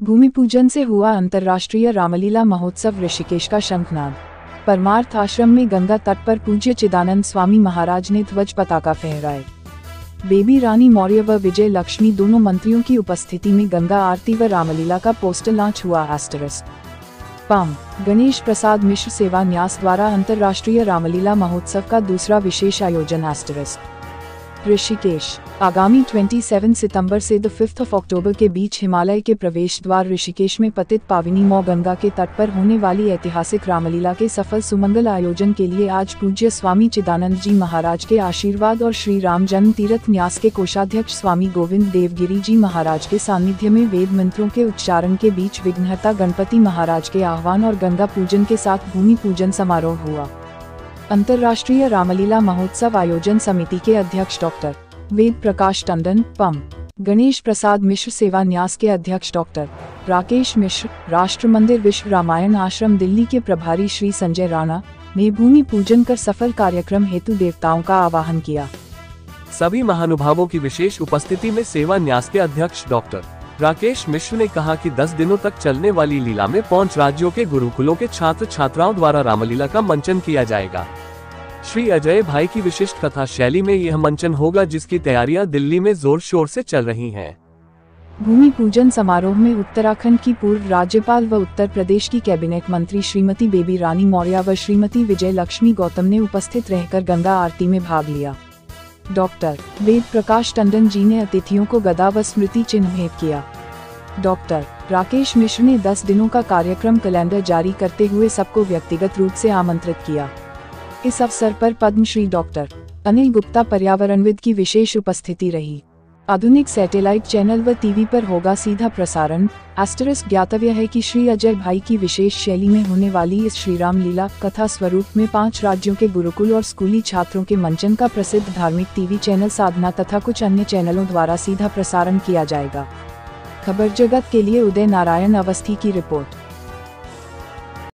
भूमि पूजन से हुआ अंतर्राष्ट्रीय रामलीला महोत्सव। ऋषिकेश का शंखनाद। परमार्थ आश्रम में गंगा तट पर पूज्य चिदानंद स्वामी महाराज ने ध्वज पताका फहराए। बेबी रानी मौर्य व विजय लक्ष्मी दोनों मंत्रियों की उपस्थिति में गंगा आरती व रामलीला का पोस्टर लॉन्च हुआ। पम गणेश प्रसाद मिश्र सेवा न्यास द्वारा अंतर्राष्ट्रीय रामलीला महोत्सव का दूसरा विशेष आयोजन। ऋषिकेश। आगामी 27 सितंबर से 5 अक्टूबर के बीच हिमालय के प्रवेश द्वार ऋषिकेश में पतित पावनी मौ गंगा के तट पर होने वाली ऐतिहासिक रामलीला के सफल सुमंगल आयोजन के लिए आज पूज्य स्वामी चिदानंद जी महाराज के आशीर्वाद और श्री राम जन्म तीर्थ न्यास के कोषाध्यक्ष स्वामी गोविंद देवगिरी जी महाराज के सानिध्य में वेद मंत्रों के उच्चारण के बीच विघ्नहर्ता गणपति महाराज के आह्वान और गंगा पूजन के साथ भूमि पूजन समारोह हुआ। अंतर्राष्ट्रीय रामलीला महोत्सव आयोजन समिति के अध्यक्ष डॉक्टर वेद प्रकाश टंडन, पम गणेश प्रसाद मिश्र सेवा न्यास के अध्यक्ष डॉक्टर राकेश मिश्र, राष्ट्र मंदिर विश्व रामायण आश्रम दिल्ली के प्रभारी श्री संजय राणा ने भूमि पूजन कर सफल कार्यक्रम हेतु देवताओं का आवाहन किया। सभी महानुभावों की विशेष उपस्थिति में सेवा न्यास के अध्यक्ष डॉक्टर राकेश मिश्र ने कहा कि 10 दिनों तक चलने वाली लीला में 5 राज्यों के गुरुकुलों के छात्र छात्राओं द्वारा रामलीला का मंचन किया जाएगा। श्री अजय भाई की विशिष्ट कथा शैली में यह मंचन होगा, जिसकी तैयारियां दिल्ली में जोर शोर से चल रही हैं। भूमि पूजन समारोह में उत्तराखंड की पूर्व राज्यपाल व उत्तर प्रदेश की कैबिनेट मंत्री श्रीमती बेबी रानी मौर्य व श्रीमती विजय लक्ष्मी गौतम ने उपस्थित रहकर गंगा आरती में भाग लिया। डॉक्टर वेद प्रकाश टंडन जी ने अतिथियों को गदा व स्मृति चिन्ह भेंट किया। डॉक्टर राकेश मिश्र ने 10 दिनों का कार्यक्रम कैलेंडर जारी करते हुए सबको व्यक्तिगत रूप से आमंत्रित किया। इस अवसर पर पद्मश्री डॉक्टर अनिल गुप्ता पर्यावरणविद की विशेष उपस्थिति रही। आधुनिक सैटेलाइट चैनल व टीवी पर होगा सीधा प्रसारण। ज्ञातव्य है कि श्री अजय भाई की विशेष शैली में होने वाली इस श्री राम लीला कथा स्वरूप में 5 राज्यों के गुरुकुल और स्कूली छात्रों के मंचन का प्रसिद्ध धार्मिक टीवी चैनल साधना तथा कुछ अन्य चैनलों द्वारा सीधा प्रसारण किया जाएगा। खबर जगत के लिए उदय नारायण अवस्थी की रिपोर्ट।